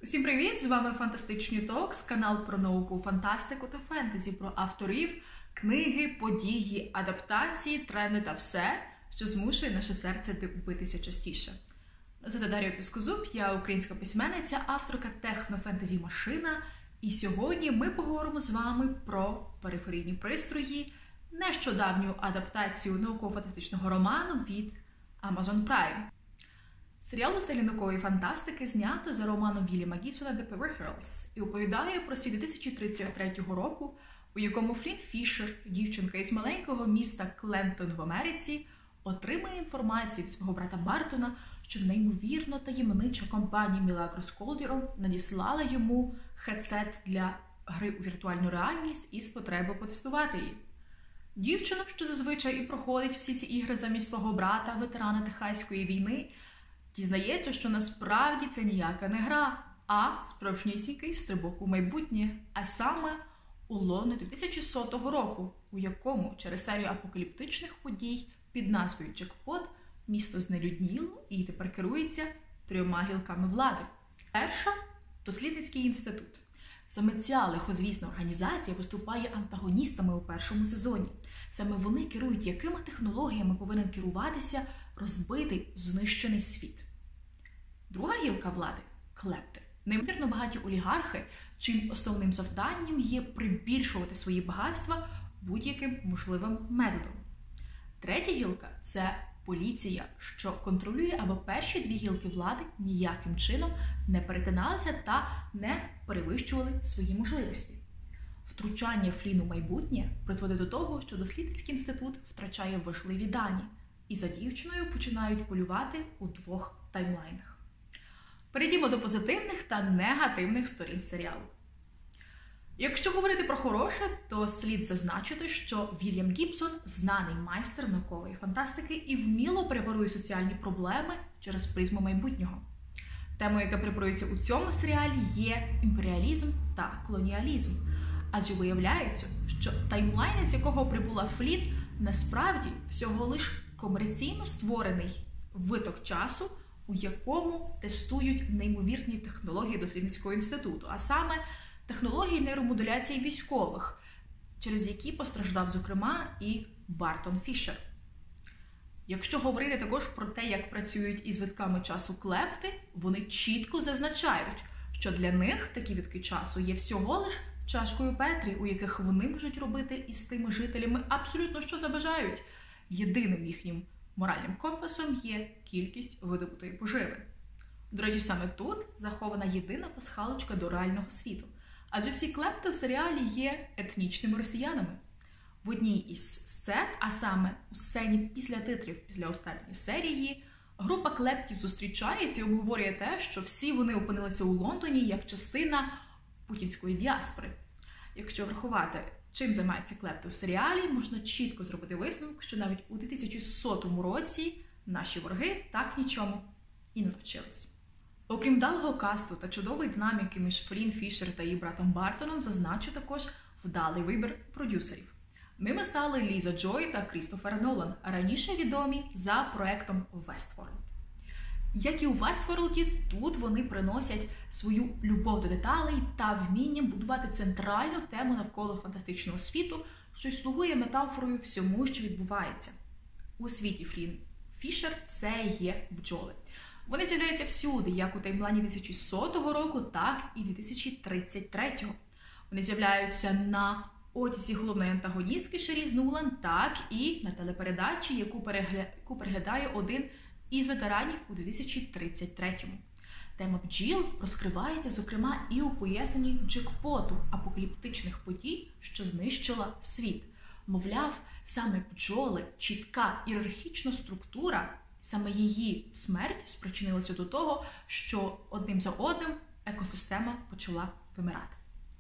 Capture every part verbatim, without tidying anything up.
Усім привіт! З вами Фантастичні Токс, канал про науку, фантастику та фентезі, про авторів, книги, події, адаптації, тренди та все, що змушує наше серце битися частіше. Звати Дар'я Піскозуб, я українська письменниця, авторка технофентезі «Машина», і сьогодні ми поговоримо з вами про периферійні пристрої, нещодавню адаптацію науково-фантастичного роману від Amazon Prime. Серіал у стилі наукової фантастики знято за романом Вільяма Гібсона «The Peripherals» і оповідає про світ дві тисячі тридцять третього року, у якому Флін Фішер, дівчинка із маленького міста Клентон в Америці, отримає інформацію від свого брата Бартона, що неймовірно таємнича компанія Milagros Cauldron надіслала йому хедсет для гри у віртуальну реальність із потребою потестувати її. Дівчина, що зазвичай і проходить всі ці ігри замість свого брата, ветерана Техаської війни, дізнається, що насправді це ніяка не гра, а справжнісінький стрибок у майбутнє, а саме у Лондоні дві тисячі сотого року, у якому через серію апокаліптичних подій під назвою «Джекпот» місто знелюдніло і тепер керується трьома гілками влади. Перша – дослідницький інститут. Саме ця лихозвісна організація виступає антагоністами у першому сезоні. Саме вони керують, якими технологіями повинен керуватися розбитий, знищений світ. Друга гілка влади – клепти. Неймовірно багаті олігархи, чим основним завданням є прибільшувати свої багатства будь-яким можливим методом. Третя гілка – це поліція, що контролює, аби перші дві гілки влади ніяким чином не перетиналися та не перевищували свої можливості. Втручання Фліну в майбутнє призводить до того, що дослідницький інститут втрачає важливі дані, і за дівчиною починають полювати у двох таймлайнах. Перейдімо до позитивних та негативних сторін серіалу. Якщо говорити про хороше, то слід зазначити, що Вільям Гібсон – знаний майстер наукової фантастики і вміло препарує соціальні проблеми через призму майбутнього. Темою, яка препарується у цьому серіалі, є імперіалізм та колоніалізм. Адже виявляється, що таймлайн, з якого прибула Флін, насправді всього лиш комерційно створений виток часу, у якому тестують неймовірні технології дослідницького інституту, а саме технології нейромодуляції військових, через які постраждав, зокрема, і Бартон Фішер. Якщо говорити також про те, як працюють із витками часу клепти, вони чітко зазначають, що для них такі витки часу є всього лиш чашкою Петрі, у яких вони можуть робити із тими жителями абсолютно що забажають. Єдиним їхнім моральним компасом є кількість видобутої поживи. До речі, саме тут захована єдина пасхалочка до реального світу. Адже всі клепти в серіалі є етнічними росіянами. В одній із сцен, а саме у сцені після титрів, після останньої серії, група клептів зустрічається і обговорює те, що всі вони опинилися у Лондоні як частина путінської діаспори. Якщо врахувати, чим займаються клепти в серіалі, можна чітко зробити висновок, що навіть у дві тисячі сотому році наші вороги так нічому і не навчились. Окрім вдалого касту та чудової динаміки між Флін Фішер та її братом Бартоном, зазначу також вдалий вибір продюсерів. Ними стали Ліза Джой та Крістофер Нолан, раніше відомі за проектом Westworld. Як і у Westworld, тут вони приносять свою любов до деталей та вміння будувати центральну тему навколо фантастичного світу, що й слугує метафорою всьому, що відбувається. У світі Флін Фішер це є бджоли. Вони з'являються всюди, як у таймлайні дві тисячі сотого року, так і дві тисячі тридцять третього. Вони з'являються на одязі головної антагоністки Шеріз Нулан, так і на телепередачі, яку, перегля... яку переглядає один із ветеранів у дві тисячі тридцять третьому. Тема бджіл розкривається, зокрема, і у поясненні Джекпоту апокаліптичних подій, що знищила світ. Мовляв, саме бджоли, чітка ієрархічна структура, саме її смерть спричинилася до того, що одним за одним екосистема почала вимирати.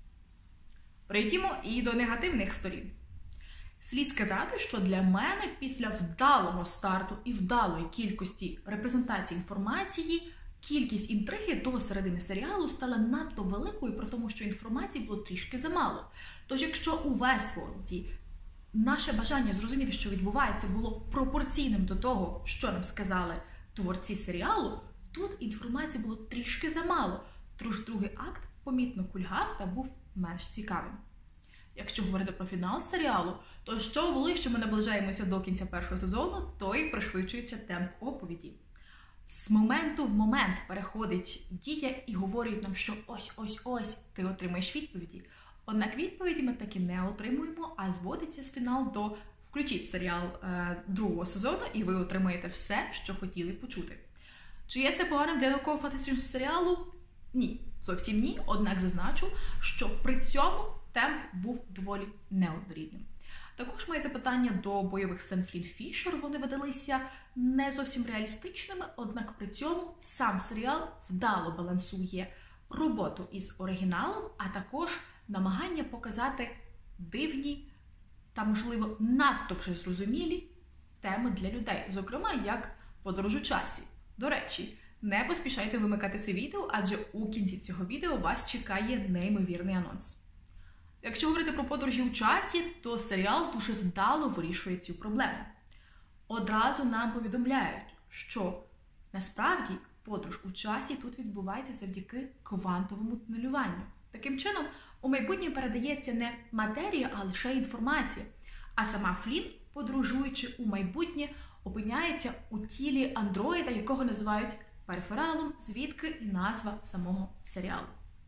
Перейдімо і до негативних сторін. Слід сказати, що для мене після вдалого старту і вдалої кількості репрезентації інформації, кількість інтриги до середини серіалу стала надто великою, при тому, що інформації було трішки замало. Тож, якщо у Westworld наше бажання зрозуміти, що відбувається, було пропорційним до того, що нам сказали творці серіалу, тут інформації було трішки замало. Тож другий акт помітно кульгав та був менш цікавим. Якщо говорити про фінал серіалу, то що ближче ми наближаємося до кінця першого сезону, то й пришвидшується темп оповіді. З моменту в момент переходить дія і говорить нам, що ось-ось-ось ти отримаєш відповіді. Однак відповіді ми таки не отримуємо, а зводиться з фінал до «включіть серіал е, другого сезону і ви отримаєте все, що хотіли почути». Чи є це поганим для науково-фантастичного серіалу? Ні, зовсім ні. Однак зазначу, що при цьому темп був доволі неоднорідним. Також мої запитання до бойових сцен Флін Фішер, вони видалися не зовсім реалістичними, однак при цьому сам серіал вдало балансує роботу із оригіналом, а також намагання показати дивні та, можливо, надто вже зрозумілі теми для людей, зокрема, як подорож у часі. До речі, не поспішайте вимикати це відео, адже у кінці цього відео вас чекає неймовірний анонс. Якщо говорити про подорожі у часі, то серіал дуже вдало вирішує цю проблему. Одразу нам повідомляють, що насправді подорож у часі тут відбувається завдяки квантовому тунелюванню. Таким чином, у майбутнє передається не матерія, а лише інформація. А сама Флін, подорожуючи у майбутнє, опиняється у тілі андроїда, якого називають перифералом, звідки і назва самого серіалу.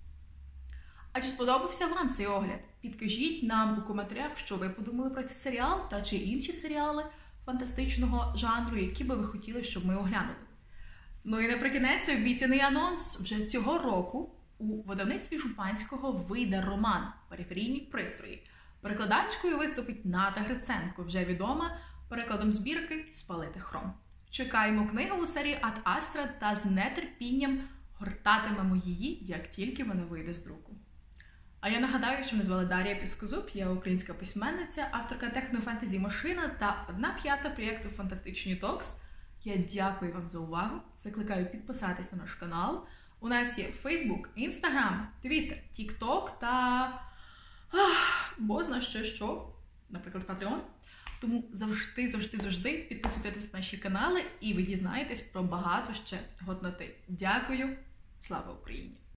А чи сподобався вам цей огляд? Підкажіть нам у коментарях, що ви подумали про цей серіал та чи інші серіали фантастичного жанру, які би ви хотіли, щоб ми оглянули. Ну і наприкінець обіцяний анонс. Вже цього року у видавництві Жупанського вийде роман «Периферійні пристрої». Перекладачкою виступить Ната Гриценко, вже відома перекладом збірки «Спалити хром». Чекаємо книгу у серії Ад Астра та з нетерпінням гортатимемо її, як тільки вона вийде з друку. А я нагадаю, що мене звали Дар'я Піскозуб, я українська письменниця, авторка технофентезі «Машина» та одна п'ята проєкту «Фантастичні Токс». Я дякую вам за увагу, закликаю підписатись на наш канал. У нас є Facebook, Instagram, Twitter, TikTok та... Ах, бозна ще що, наприклад, Patreon. Тому завжди, завжди, завжди підписуйтесь на наші канали і ви дізнаєтесь про багато ще годноти. Дякую, слава Україні!